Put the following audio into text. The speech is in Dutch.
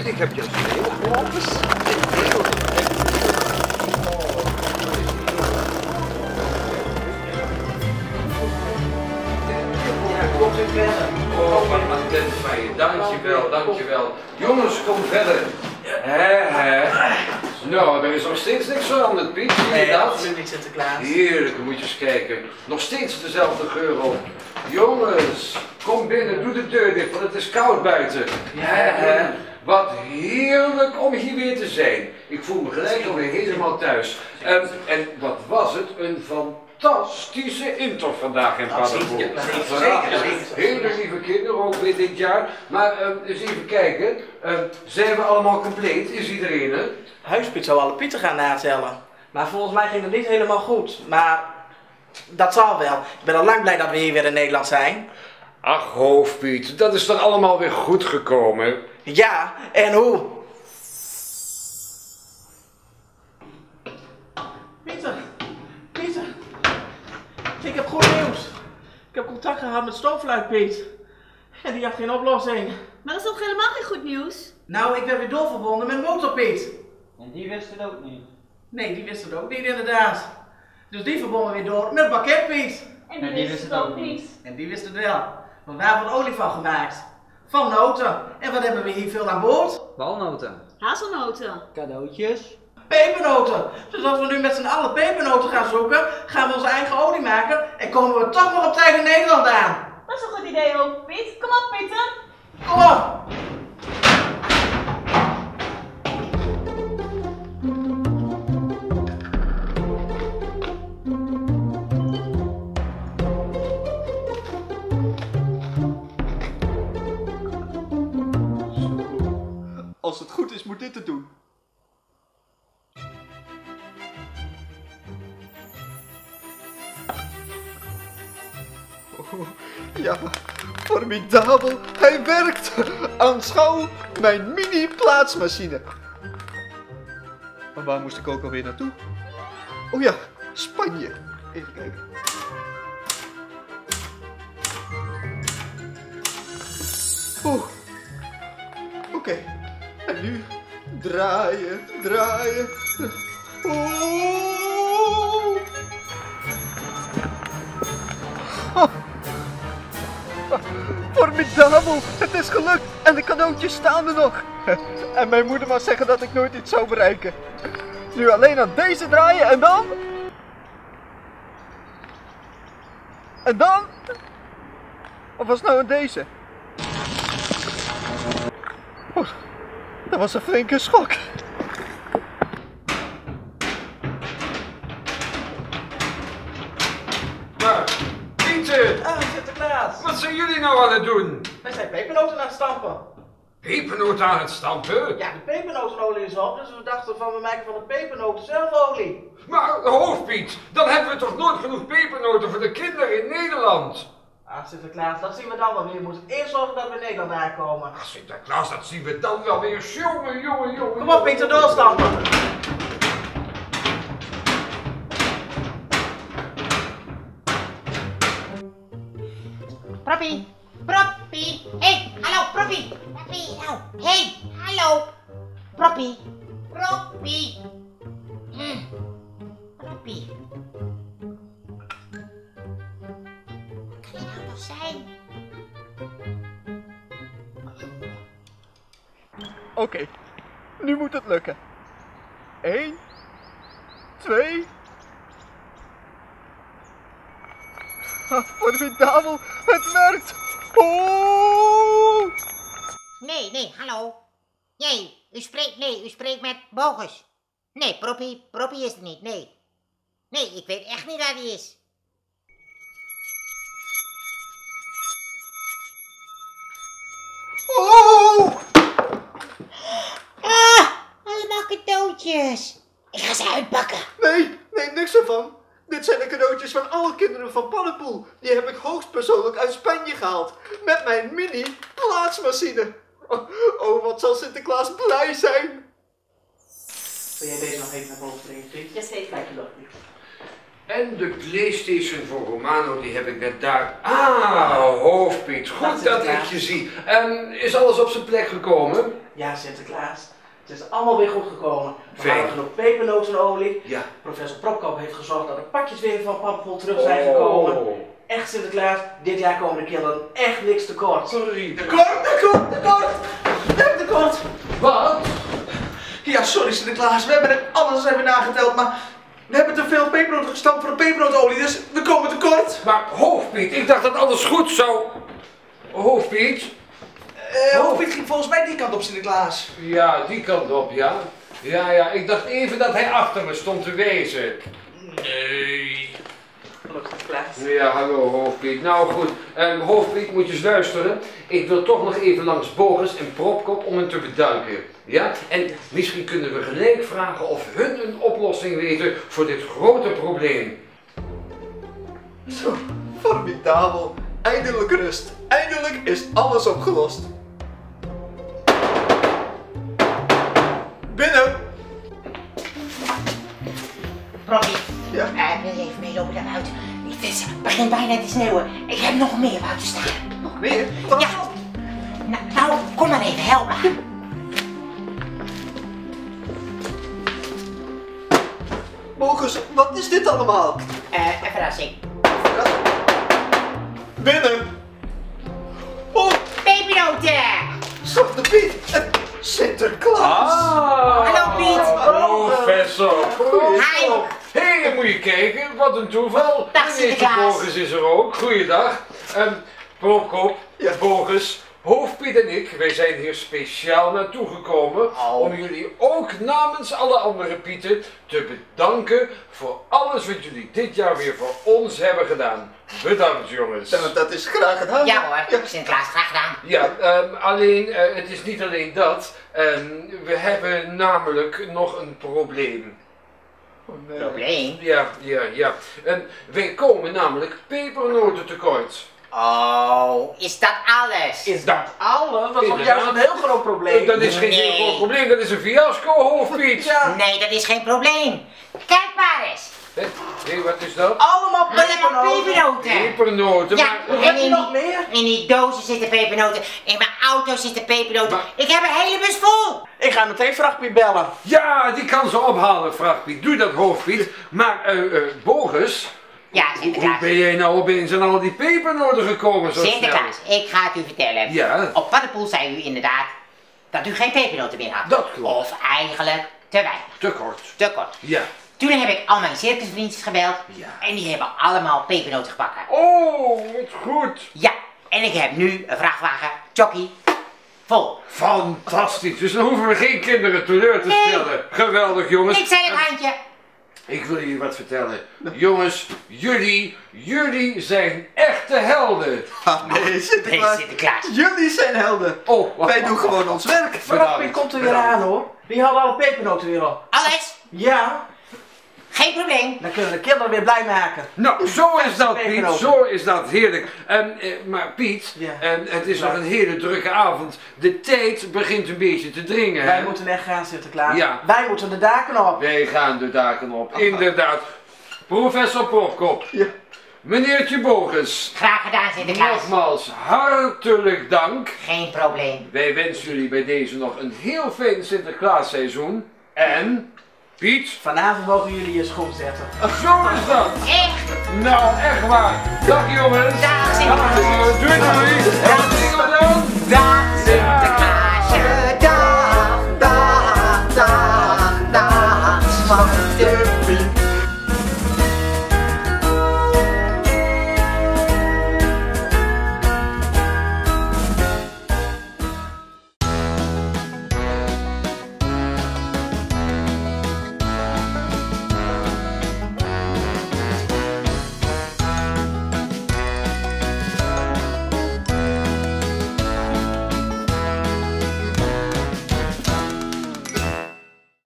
Ik heb juist een hele kloppers. Oh, wat attent van je. Dankjewel, dankjewel. Jongens, kom verder. Nou, er is nog steeds niks veranderd, Piet. Zie je dat? absoluut niet, Sinterklaas. Heerlijk, moet je eens kijken. Nog steeds dezelfde geur op. Jongens, kom binnen, doe de deur dicht, want het is koud buiten. Wat heerlijk om hier weer te zijn. Ik voel me gelijk alweer helemaal thuis. En wat was het? Een fantastische intocht vandaag in Paddenpoel. Hele lieve kinderen ook weer dit jaar. Maar eens even kijken. Zijn we allemaal compleet? Is iedereen er? Huispiet zou alle pieten gaan natellen. Maar volgens mij ging het niet helemaal goed. Maar dat zal wel. Ik ben al lang blij dat we hier weer in Nederland zijn. Ach, hoofdpiet, dat is dan allemaal weer goed gekomen. Ja, en hoe? Pieter, ik heb goed nieuws. Ik heb contact gehad met Stoomfluit Piet. En die had geen oplossing. Maar dat is toch helemaal geen goed nieuws? Nou, ik ben weer doorverbonden met Motorpiet. En die wist het ook niet. Nee, die wist het ook niet inderdaad. Dus die verbonden weer door met Bakketpiet. En die wist het ook niet. En die wist het wel. Want wij hebben er olie van gemaakt. Van noten. En wat hebben we hier veel aan boord? Walnoten. Hazelnoten. Cadeautjes. Pepernoten. Dus als we nu met z'n allen pepernoten gaan zoeken, gaan we onze eigen olie maken en komen we toch nog op tijd in Nederland aan. Dat is een goed idee ook, Piet. Kom op, Pieter. Kom op! Als het goed is, moet dit het doen. Oh, ja, formidabel. Hij werkt. Aanschouw mijn mini-plaatsmachine. Maar waar moest ik ook alweer naartoe? Oh ja, Spanje. Even kijken. Oeh. Oké. En nu draaien, draaien. Oeh. Oh. Formidabel, het is gelukt en de cadeautjes staan er nog. En mijn moeder mag zeggen dat ik nooit iets zou bereiken. Nu alleen aan deze draaien en dan... En dan... Of was het nou aan deze? Oh, dat was een flinke schok. Maar, Pieter, Ah, Sinterklaas. wat zijn jullie nou aan het doen? Wij zijn pepernoten aan het stampen. Pepernoot aan het stampen? Ja, de pepernotenolie is op, dus we dachten van we maken van de pepernoten zelf olie. Maar hoofdpiet, dan hebben we toch nooit genoeg pepernoten voor de kinderen in Nederland? Ah, Sinterklaas, dat zien we dan wel weer. We moeten eerst zorgen dat we in Nederland aankomen. Ach, Sinterklaas, dat zien we dan wel weer. Jongen. Kom op, Pieter, doorstampen. Proppie, Proppie, hey, hallo Proppie, Proppie, nou, hey, hallo, Proppie, Proppie, Proppie. Wat kan je nou nog zijn? Oké, nu moet het lukken. 1, 2... Formidabel, het werkt! Oh! Nee, hallo. Nee, u spreekt met Bogus. Nee, Proppie is het niet, nee. Nee, ik weet echt niet waar die is. Oh! Ah, allemaal cadeautjes. Ik ga ze uitpakken. Nee, niks ervan. Dit zijn de cadeautjes van alle kinderen van Paddenpoel. Die heb ik hoogstpersoonlijk uit Spanje gehaald. Met mijn mini-plaatsmachine. Oh, wat zal Sinterklaas blij zijn. Wil jij deze nog even naar boven brengen, Piet? Jazeker. Kijk je nog, Piet. En de PlayStation voor Romano, die heb ik net daar. Ah, hoofdpiet, goed dat ik je zie. Is alles op zijn plek gekomen? Ja, Sinterklaas. Het is allemaal weer goed gekomen. We Fijn. hadden genoeg pepernotenolie. Ja. Professor Propkop heeft gezorgd dat de pakjes weer van Pannenpoel terug zijn gekomen. Echt Sinterklaas, dit jaar komen de kinderen echt niks tekort. Sorry. Tekort! Wat? Ja, sorry Sinterklaas, we hebben alles even nageteld, maar we hebben te veel pepernoten gestampt voor de pepernootolie, dus we komen tekort. Maar hoofdpiet, ik dacht dat alles goed zou. Hoofdpiet? Hoofdpiet ging volgens mij die kant op Sinterklaas. Ja, die kant op, ja. Ja, ik dacht even dat hij achter me stond te wezen. Nee. Gelukkig Sinterklaas. Ja, hallo hoofdpiet. Nou goed, hoofdpiet, moet je eens luisteren. Ik wil toch nog even langs Boris en Propkop om hen te bedanken. Ja? En misschien kunnen we gelijk vragen of hun een oplossing weten voor dit grote probleem. Zo, formidabel. Eindelijk rust. Eindelijk is alles opgelost. Binnen. Proppie, Ja? wil je even mee lopen naar buiten? Het begint bijna te sneeuwen. Ik heb nog meer buiten staan. Nog meer? Wat? Ja. Nou, kom maar even, help me. Bogus, wat is dit allemaal? Een verrassing. Binnen. Oh, Pepernoten! Zwarte Piet. Sinterklaas. Hallo, Piet. Professor. Hi. Hé, moet je kijken, wat een toeval. Dag, Meneertje Sinterklaas. Bogus is er ook. Goeiedag. Propkop, Ja. Bogus, Hoofdpiet en ik, wij zijn hier speciaal naartoe gekomen om jullie ook namens alle andere Pieten te bedanken voor alles wat jullie dit jaar weer voor ons hebben gedaan. Bedankt jongens. Dat is graag gedaan. Ja hoor, Sinterklaas, graag gedaan. Ja, alleen, het is niet alleen dat. We hebben namelijk nog een probleem. Oh, nee. Probleem? Ja. Wij komen namelijk pepernoten tekort. Oh, is dat alles? Is dat alles? Dat is toch Inderdaad. juist een heel groot probleem? Dat is geen Nee. heel groot probleem, dat is een fiasco, hoofdpiet. Ja. Nee, dat is geen probleem. Kijk maar eens. Hé, wat is dat? Allemaal Allemaal pepernoten. pepernoten. Pepernoten, Ja, maar... Heb je nog meer? In die dozen zitten pepernoten. In mijn auto zitten pepernoten. Maar- Ik heb een hele bus vol. Ik ga meteen Vrachtpiet bellen. Ja, die kan ze ophalen, vrachtpiet. Doe dat, hoofdpiet. Maar, Bogus, Ja, hoe Sinterklaas. ben jij nou opeens aan al die pepernoten gekomen zo snel? Sinterklaas, ik ga het u vertellen. Ja. Op Pannenpoel zei u inderdaad dat u geen pepernoten meer had. Dat klopt. Of eigenlijk te weinig. Te kort. Te kort. Ja. Toen heb ik al mijn circusvriendjes gebeld. Ja. En die hebben allemaal pepernoten gebakken. Oh, wat goed. Ja, en ik heb nu een vrachtwagen, jockey, vol. Fantastisch. Dus dan hoeven we geen kinderen teleur te Nee. stellen. Geweldig, jongens. Ik zei het handje. Ik wil jullie wat vertellen. Jongens, jullie zijn echte helden. Ah, nee, Sinterklaas. Nee, Sinterklaas. Jullie zijn helden. Oh, wacht, Wij doen wacht, gewoon ons werk. Vrachtpiet komt er weer aan hoor. Die hadden alle pepernoten weer op. Alles, Ja, geen probleem. dan kunnen de kinderen weer blij maken. Nou, zo is dat, Piet. Pepernoten. Zo is dat. Heerlijk. Maar Piet, Ja. het is nog een hele drukke avond. De tijd begint een beetje te dringen. Wij Hè? moeten echt gaan, Sinterklaas. Ja. Wij moeten de daken op. Wij gaan de daken op. Inderdaad. Professor Propkop. Ja. Meneertje Bogus. Graag gedaan, Sinterklaas. Nogmaals hartelijk dank. Geen probleem. Wij wensen jullie bij deze nog een heel fijn Sinterklaasseizoen. En, Piet, Vanavond mogen jullie je schoen zetten. zo is dat. Echt. Nou, echt waar. Dag jongens. Dag, Sinterklaas. Doei doei. En wat doen we dan? Dag.